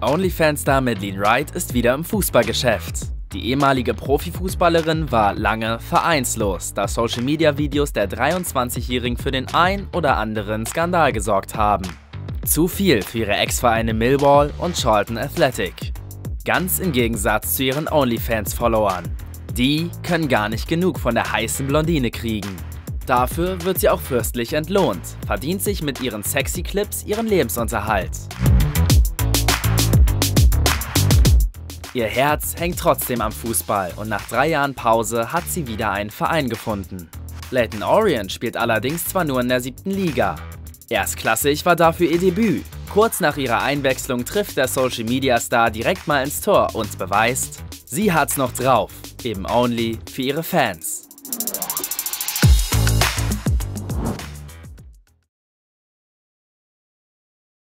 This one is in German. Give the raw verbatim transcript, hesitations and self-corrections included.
OnlyFans-Star Madeleine Wright ist wieder im Fußballgeschäft. Die ehemalige Profifußballerin war lange vereinslos, da Social-Media-Videos der dreiundzwanzigjährigen für den ein oder anderen Skandal gesorgt haben. Zu viel für ihre Ex-Vereine Millwall und Charlton Athletic. Ganz im Gegensatz zu ihren OnlyFans-Followern. Die können gar nicht genug von der heißen Blondine kriegen. Dafür wird sie auch fürstlich entlohnt, verdient sich mit ihren sexy Clips ihren Lebensunterhalt. Ihr Herz hängt trotzdem am Fußball und nach drei Jahren Pause hat sie wieder einen Verein gefunden. Leyton Orient spielt allerdings zwar nur in der siebten Liga. Erstklassig war dafür ihr Debüt. Kurz nach ihrer Einwechslung trifft der Social-Media-Star direkt mal ins Tor und beweist, sie hat's noch drauf, eben only für ihre Fans.